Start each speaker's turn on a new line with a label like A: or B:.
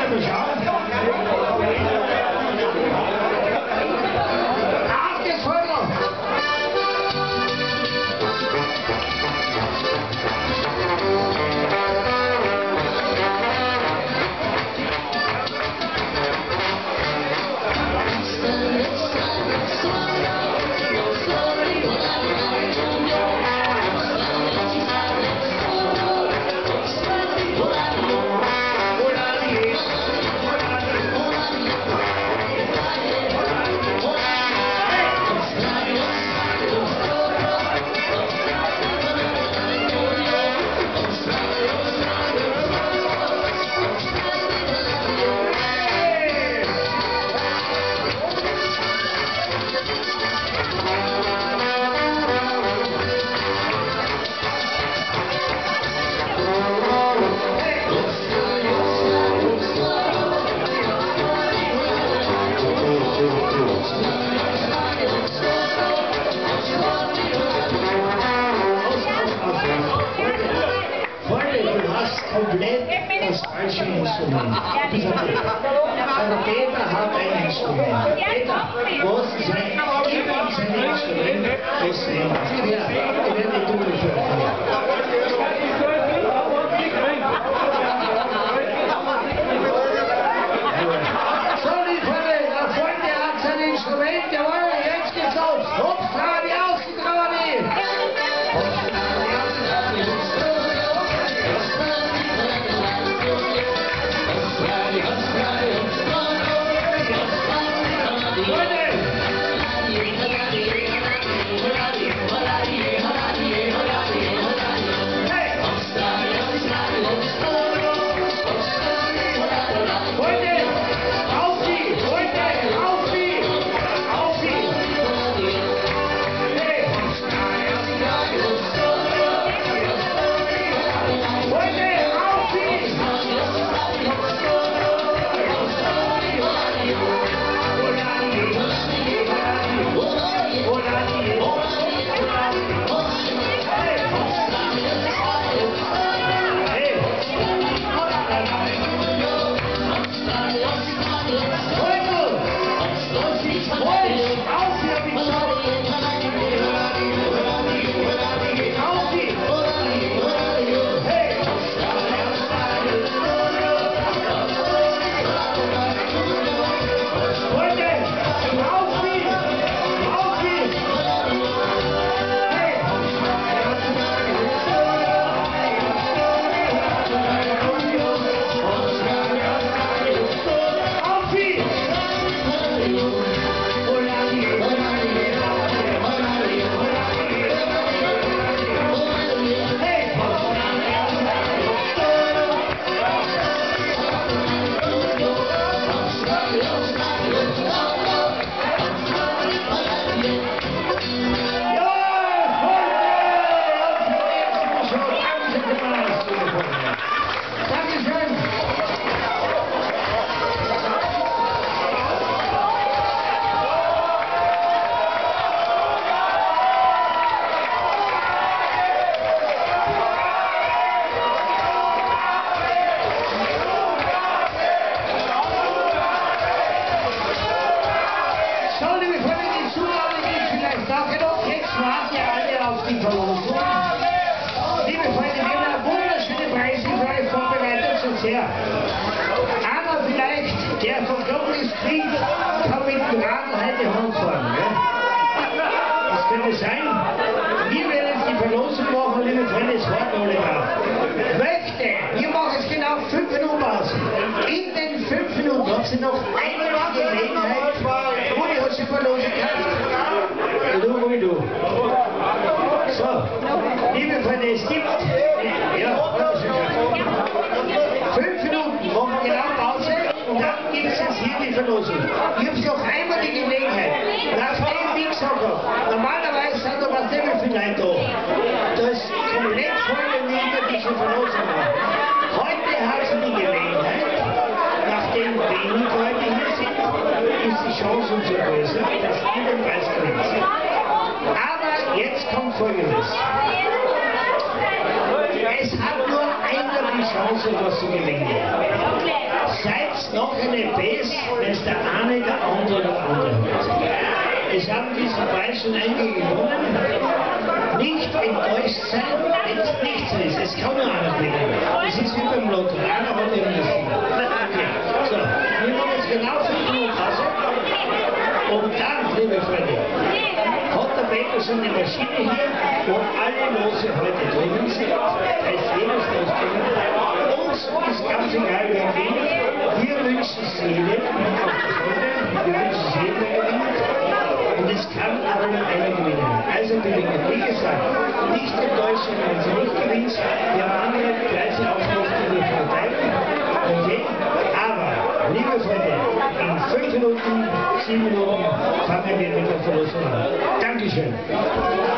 A: mal schauen. Ach, das war noch. Komplett das falsche Instrument. Aber Peter hat ein Instrument. Peter, was ist ein Instrument? Das ist ein ja, ich werde die Dudel so, die Freunde, der Freunde hat sein Instrument, jawohl, jetzt geht's los. Hopp, Trabi, ausgetragen! Aber vielleicht, der vom Doppelspring kann mit dem Radl heute Hand fahren. Ne? Das könnte sein. Wir werden jetzt die Verlosung machen, liebe Freunde, es warten alle drauf. Wir machen jetzt genau 5 Minuten Pause. In den 5 Minuten habt ihr noch einmal die Gelegenheit. Rudi hat schon Verlosung gehabt. Ja, du, Rudi, du. So, liebe Freunde, es gibt... Ja, 5 Minuten machen wir genau Pause und dann gibt es jetzt hier die Verlosung. Ich habe noch einmal die Gelegenheit, nachdem wie gesagt habe, normalerweise sind da was nicht viele Leute da. Das komplett voll und nieder diese Verlosung machen. Heute haben Sie die Gelegenheit, nachdem wenig Leute hier sind, ist die Chance umso größer, dass ihr den Preis gewinnt. Aber jetzt kommt Folgendes. Es hat nur einer die Chance, was zu gewinnen. seid noch eine Best, wenn es der eine, der andere oder andere hat. Es haben diesen Preis schon einige gewonnen. Nicht enttäuscht sein, wenn es nicht so ist. Es kann nur einer gewinnen. Das ist wie beim Lotto. Einer hat eben das Ding. Okay. So, wir machen jetzt genau 5 Minuten Pause. Und dann, liebe Freunde, hat der Peter schon eine Maschine hier, wo alle Lose heute drinnen sind. Da ist jedes Los drinnen. Uns ist ganz egal, wer gewinnt. Wir wünschen es jedem, auch der Freunde, wir wünschen es jedem, der gewinnt. Und es kann aber nur einer gewinnen. Also bitte, wie gesagt, nicht enttäuschen, wenn sie nicht gewinnt. Wir haben andere Preise auch noch, die wir verteilen. Okay? Aber, liebe Freunde, in 5 Minuten, 7 Minuten fangen wir mit der Verlosung an. Dankeschön.